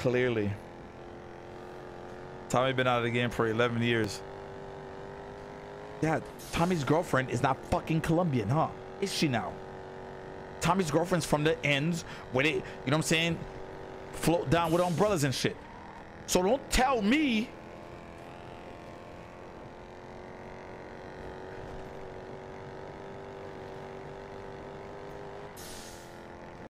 Clearly. Tommy been out of the game for 11 years. Yeah, Tommy's girlfriend is not fucking Colombian, huh? Is she now? Tommy's girlfriend's from the ends where they, you know what I'm saying, float down with umbrellas and shit. So don't tell me